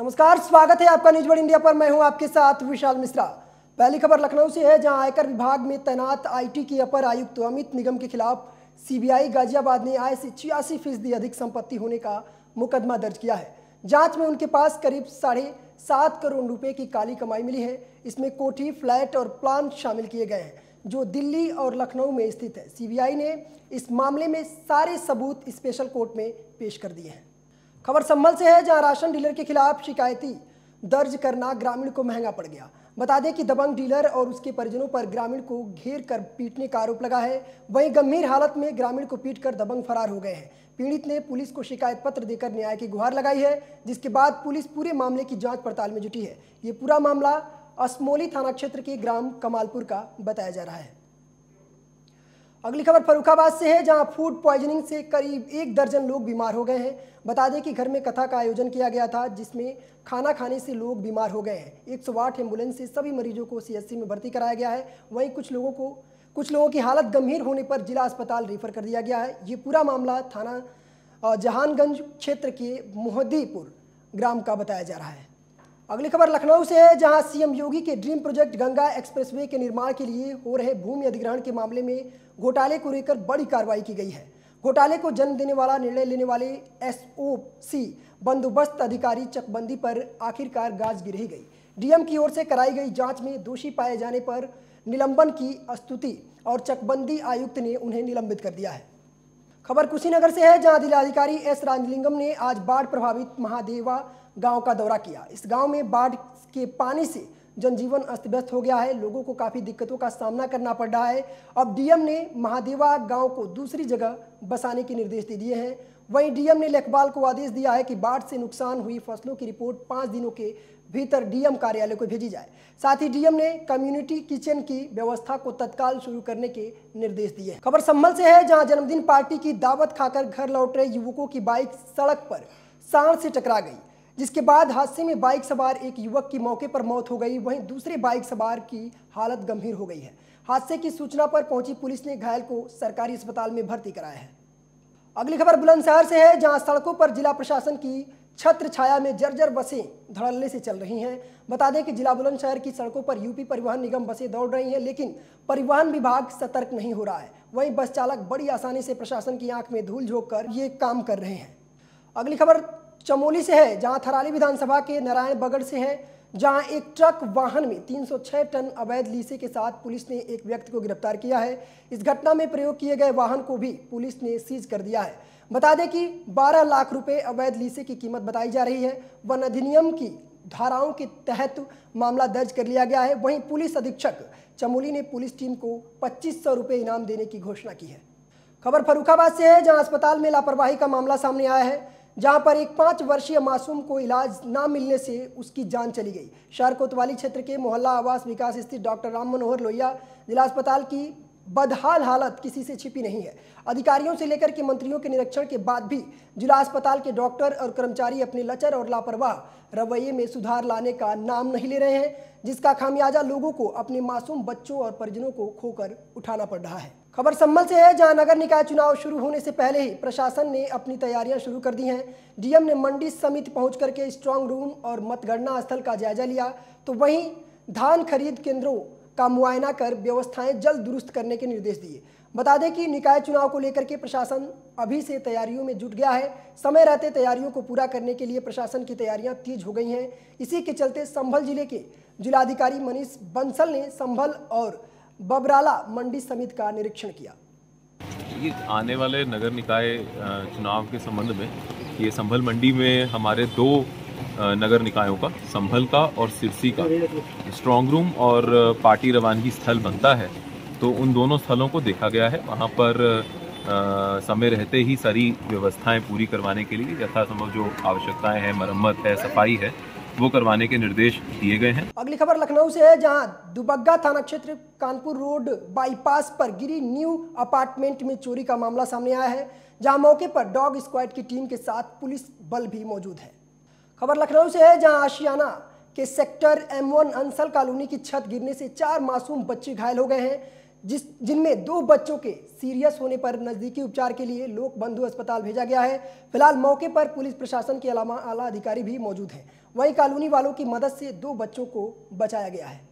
नमस्कार, स्वागत है आपका न्यूज वर्ल्ड इंडिया पर। मैं हूं आपके साथ विशाल मिश्रा। पहली खबर लखनऊ से है, जहां आयकर विभाग में तैनात आईटी के अपर आयुक्त अमित निगम के खिलाफ सीबीआई गाजियाबाद ने आय से 86% अधिक संपत्ति होने का मुकदमा दर्ज किया है। जांच में उनके पास करीब 7.5 करोड़ रुपए की काली कमाई मिली है। इसमें कोठी, फ्लैट और प्लांट शामिल किए गए हैं, जो दिल्ली और लखनऊ में स्थित है। सीबीआई ने इस मामले में सारे सबूत स्पेशल कोर्ट में पेश कर दिए हैं। खबर संभल से है, जहां राशन डीलर के खिलाफ शिकायती दर्ज करना ग्रामीण को महंगा पड़ गया। बता दें कि दबंग डीलर और उसके परिजनों पर ग्रामीण को घेर कर पीटने का आरोप लगा है। वहीं गंभीर हालत में ग्रामीण को पीटकर दबंग फरार हो गए हैं। पीड़ित ने पुलिस को शिकायत पत्र देकर न्याय की गुहार लगाई है, जिसके बाद पुलिस पूरे मामले की जांच पड़ताल में जुटी है। ये पूरा मामला असमोली थाना क्षेत्र के ग्राम कमालपुर का बताया जा रहा है। अगली खबर फर्रुखाबाद से है, जहां फूड पॉइजनिंग से करीब 1 दर्जन लोग बीमार हो गए हैं। बता दें कि घर में कथा का आयोजन किया गया था, जिसमें खाना खाने से लोग बीमार हो गए हैं। 108 एम्बुलेंस से सभी मरीजों को सीएचसी में भर्ती कराया गया है। वहीं कुछ लोगों की हालत गंभीर होने पर जिला अस्पताल रेफर कर दिया गया है। ये पूरा मामला थाना जहानगंज क्षेत्र के मोहद्दीपुर ग्राम का बताया जा रहा है। अगली खबर लखनऊ से है, जहां सीएम योगी के ड्रीम प्रोजेक्ट गंगा एक्सप्रेसवे के निर्माण के लिए हो रहे भूमि अधिग्रहण के मामले में घोटाले को लेकर बड़ी कार्रवाई की गई है। घोटाले को जन्म देने वाला निर्णय लेने वाले एसओसी बंदोबस्त अधिकारी चकबंदी पर आखिरकार गाज गिरही गई। डीएम की ओर से कराई गई जांच में दोषी पाए जाने पर निलंबन की स्तुति और चकबंदी आयुक्त ने उन्हें निलंबित कर दिया है। खबर कुशीनगर से है, जहां जिलाधिकारी एस राजलिंगम ने आज बाढ़ प्रभावित महादेवा गांव का दौरा किया। इस गांव में बाढ़ के पानी से जनजीवन अस्त व्यस्त हो गया है। लोगों को काफी दिक्कतों का सामना करना पड़ रहा है। अब डीएम ने महादेवा गांव को दूसरी जगह बसाने के निर्देश दे दिए हैं। वहीं डीएम ने लेखपाल को आदेश दिया है कि बाढ़ से नुकसान हुई फसलों की रिपोर्ट 5 दिनों के भीतर डीएम कार्यालय को भेजी जाए। साथ ही डीएम ने कम्युनिटी किचन की व्यवस्था को तत्काल शुरू करने के निर्देश दिए। खबर संभल से है, जहां जन्मदिन पार्टी की दावत खाकर घर लौट रहे युवकों की बाइक सड़क पर सांड से टकरा गई, जिसके बाद हादसे में बाइक सवार एक युवक की मौके पर मौत हो गई। वहीं दूसरे बाइक सवार की हालत गंभीर हो गई है। हादसे की सूचना पर पहुंची पुलिस ने घायल को सरकारी अस्पताल में भर्ती कराया है। अगली खबर बुलंदशहर से है, जहां सड़कों पर जिला प्रशासन की छत्र छाया में जर्जर बसें धड़ल्ले से चल रही हैं। बता दें कि जिला बुलंदशहर की सड़कों पर यूपी परिवहन निगम बसें दौड़ रही हैं, लेकिन परिवहन विभाग सतर्क नहीं हो रहा है। वहीं बस चालक बड़ी आसानी से प्रशासन की आंख में धूल झोंक कर ये काम कर रहे हैं। अगली खबर चमोली से है, जहां थराली विधानसभा के नारायणबगड़ से है, जहां एक ट्रक वाहन में 306 टन अवैध लीसे के साथ पुलिस ने एक व्यक्ति को गिरफ्तार किया है। इस घटना में प्रयोग किए गए वाहन को भी पुलिस ने सीज कर दिया है। बता दें कि 12 लाख रुपए अवैध लीसे की कीमत बताई जा रही है। वन अधिनियम की धाराओं के तहत मामला दर्ज कर लिया गया है। वहीं पुलिस अधीक्षक चमोली ने पुलिस टीम को 2500 रुपये इनाम देने की घोषणा की है। खबर फर्रुखाबाद से है, जहां अस्पताल में लापरवाही का मामला सामने आया है, जहां पर एक 5 वर्षीय मासूम को इलाज न मिलने से उसकी जान चली गई। शहर कोतवाली क्षेत्र के मोहल्ला आवास विकास स्थित डॉक्टर राम मनोहर लोहिया जिला अस्पताल की बदहाल हालत किसी से छिपी नहीं है। अधिकारियों से लेकर के मंत्रियों के निरीक्षण के बाद भी जिला अस्पताल के डॉक्टर और कर्मचारी अपने लचर और लापरवाह रवैये में सुधार लाने का नाम नहीं ले रहे हैं, जिसका खामियाजा लोगों को अपने मासूम बच्चों और परिजनों को खोकर उठाना पड़ रहा है। खबर संभल से है, जहां नगर निकाय चुनाव शुरू होने से पहले ही प्रशासन ने अपनी तैयारियां शुरू कर दी हैं। डीएम ने मंडी समिति पहुंच करके स्ट्रांग रूम और मतगणना स्थल का जायजा लिया, तो वहीं धान खरीद केंद्रों का मुआयना कर व्यवस्थाएं जल्द दुरुस्त करने के निर्देश दिए। बता दें कि निकाय चुनाव को लेकर के प्रशासन अभी से तैयारियों में जुट गया है। समय रहते तैयारियों को पूरा करने के लिए प्रशासन की तैयारियां तेज हो गई हैं। इसी के चलते संभल जिले के जिलाधिकारी मनीष बंसल ने संभल और बबराला मंडी समिति का निरीक्षण किया। ये आने वाले नगर निकाय चुनाव के संबंध में ये संभल मंडी में हमारे 2 नगर निकायों का, संभल का और सिरसी का स्ट्रांग रूम और पार्टी रवानगी स्थल बनता है। तो उन दोनों स्थलों को देखा गया है। वहाँ पर समय रहते ही सारी व्यवस्थाएं पूरी करवाने के लिए यथासंभव जो आवश्यकताएं हैं, मरम्मत है, सफाई है, वो करवाने के निर्देश दिए गए हैं। अगली खबर लखनऊ से है, जहां दुबग्गा थाना क्षेत्र कानपुर रोड बाईपास पर गिरी न्यू अपार्टमेंट में चोरी का मामला सामने आया है, जहां मौके पर डॉग स्क्वाड की टीम के साथ पुलिस बल भी मौजूद है। खबर लखनऊ से है, जहां आशियाना के सेक्टर M1 अंसल कॉलोनी की छत गिरने से 4 मासूम बच्चे घायल हो गए हैं, जिनमें 2 बच्चों के सीरियस होने पर नजदीकी उपचार के लिए लोक बंधु अस्पताल भेजा गया है। फिलहाल मौके पर पुलिस प्रशासन के अलावा आला अधिकारी भी मौजूद हैं। वहीं कॉलोनी वालों की मदद से 2 बच्चों को बचाया गया है।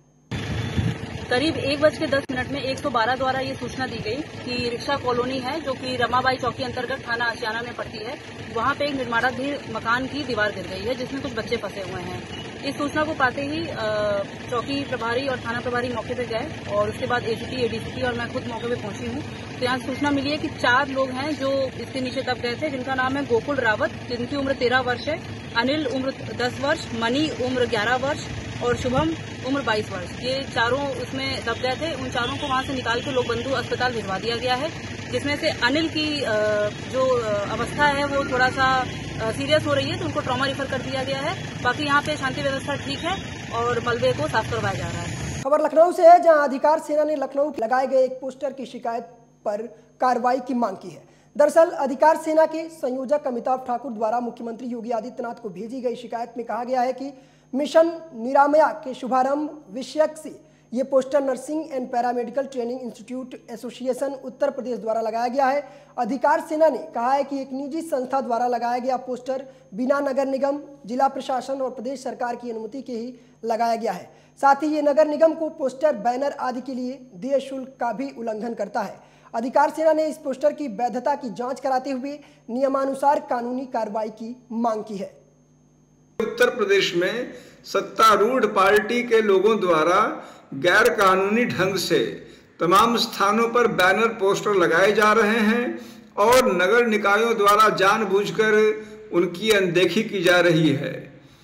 करीब 1:10 में 112 द्वारा ये सूचना दी गई कि रिक्शा कॉलोनी है जो कि रमाबाई चौकी अंतर्गत थाना आशियाना में पड़ती है, वहां पे एक निर्माणाधीन मकान की दीवार गिर गई है जिसमें कुछ बच्चे फंसे हुए हैं। इस सूचना को पाते ही चौकी प्रभारी और थाना प्रभारी मौके पे गए और उसके बाद एसीपी, एडीसीपी और मैं खुद मौके पे पहुंची हूं। तो यहाँ सूचना मिली है कि 4 लोग हैं जो इसके नीचे दब गए थे, जिनका नाम है गोकुल रावत, जिनकी उम्र 13 वर्ष है, अनिल उम्र 10 वर्ष, मनी उम्र 11 वर्ष और शुभम उम्र 22 वर्ष। ये चारों उसमें दब गए थे। उन चारों को वहां से निकाल के लोकबंधु अस्पताल भिजवा दिया गया है, जिसमें से अनिल की जो अवस्था है वो थोड़ा सा सीरियस हो रही है, तो उनको ट्रॉमा रिफर कर दिया गया है। बाकी यहाँ पे शांति व्यवस्था ठीक है और मलबे को साफ करवाया जा रहा है। खबर लखनऊ से है, जहां अधिकार सेना ने लखनऊ लगाए गए एक पोस्टर की शिकायत पर कार्रवाई की मांग की है। दरअसल अधिकार सेना के संयोजक अमिताभ ठाकुर द्वारा मुख्यमंत्री योगी आदित्यनाथ को भेजी गई शिकायत में कहा गया है कि मिशन निरामया के शुभारंभ विषयक से ये poster nursing and paramedical training institute association Uttar Pradesh द्वारा लगाया गया है। अधिकार सेना ने कहा है कि एक निजी संस्था द्वारा लगाया गया पोस्टर बिना नगर निगम, जिला प्रशासन और प्रदेश सरकार की अनुमति के ही लगाया गया है। साथ ही ये नगर निगम को पोस्टर, बैनर आदि के लिए देय शुल्क का भी उल्लंघन करता है। अधिकार सेना ने इस पोस्टर की वैधता की जांच कराते हुए नियमानुसार कानूनी कार्रवाई की मांग की है। उत्तर प्रदेश में सत्तारूढ़ पार्टी के लोगों द्वारा गैर कानूनी ढंग से तमाम स्थानों पर बैनर, पोस्टर लगाए जा रहे हैं और नगर निकायों द्वारा जानबूझकर उनकी अनदेखी की जा रही है।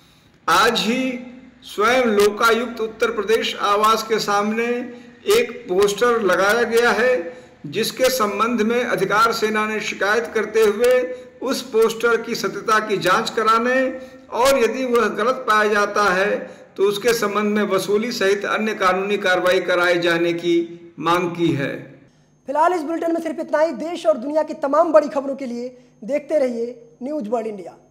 आज ही स्वयं लोकायुक्त उत्तर प्रदेश आवास के सामने एक पोस्टर लगाया गया है, जिसके संबंध में अधिकार सेना ने शिकायत करते हुए उस पोस्टर की सत्यता की जांच कराने और यदि वह गलत पाया जाता है तो उसके संबंध में वसूली सहित अन्य कानूनी कार्रवाई कराए जाने की मांग की है। फिलहाल इस बुलेटिन में सिर्फ इतना ही। देश और दुनिया की तमाम बड़ी खबरों के लिए देखते रहिए न्यूज़ वर्ल्ड इंडिया।